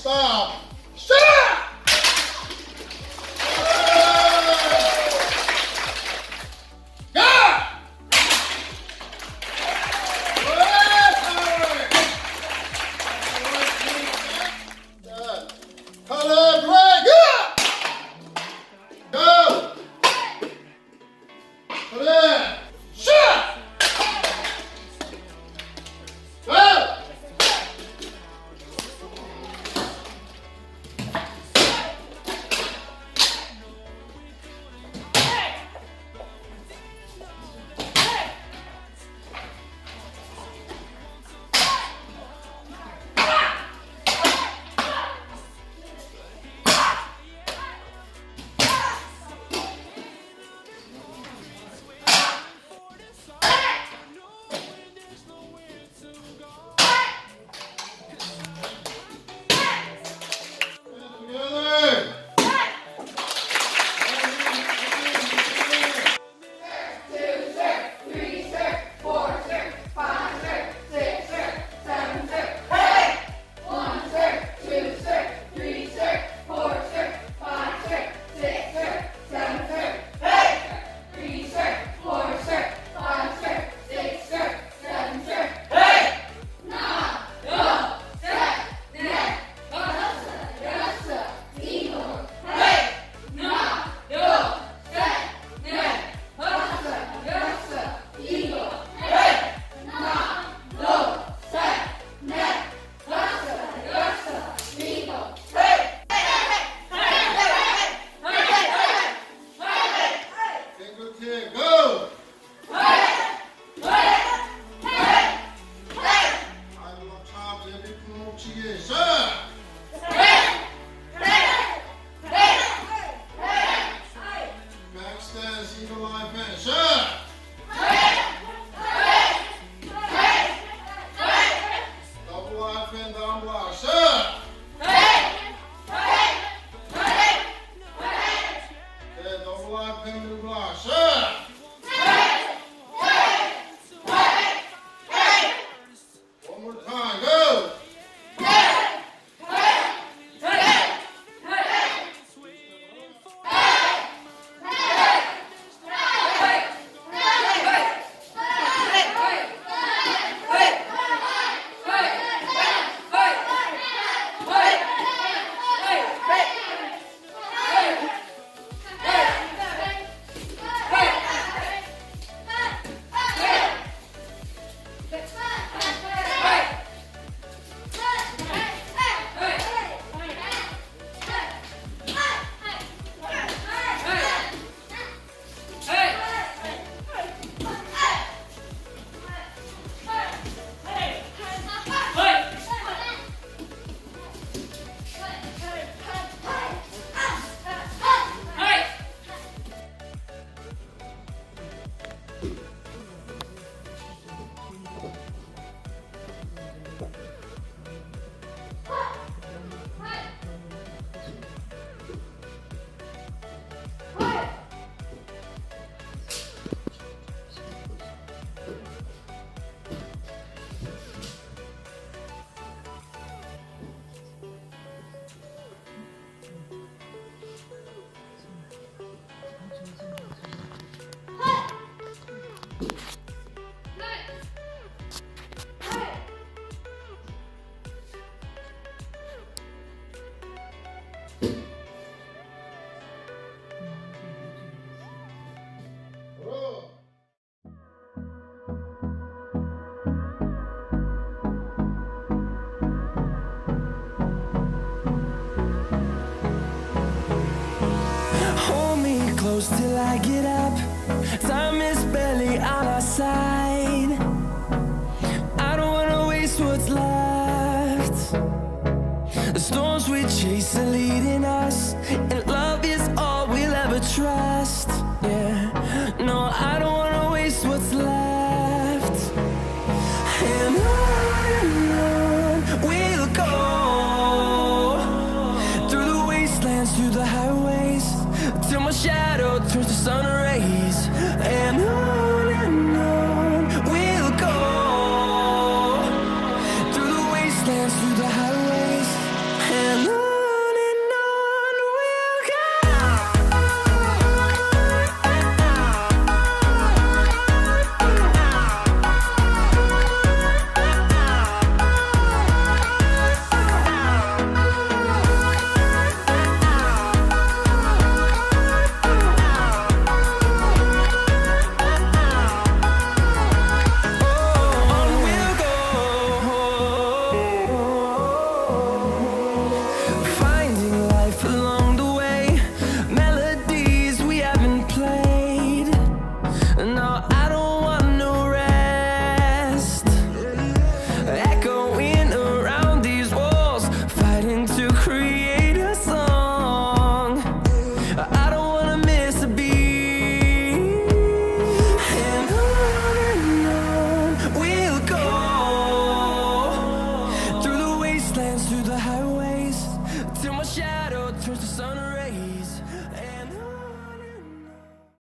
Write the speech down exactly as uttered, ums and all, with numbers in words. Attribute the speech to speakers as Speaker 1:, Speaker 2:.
Speaker 1: Stop. Shut up!
Speaker 2: close till I get up. Time is barely on our side. I don't wanna waste what's left. The storms we chase are leading us, and love is all we'll ever trust. Yeah, no, I don't wanna waste what's left. And on and on we'll go, through the wastelands, through the highways, till my shadow turns to sun rays. And on and on we'll go, through the wastelands, through the highways, and my shadow turns to sun rays.